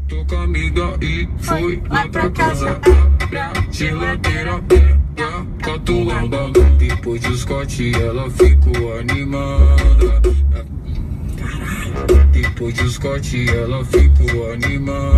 Tô com a amiga e foi lá pra casa. Abre a geladeira, pega catulamba. Depois do Scott ela ficou animada. Depois do Scott ela ficou animada.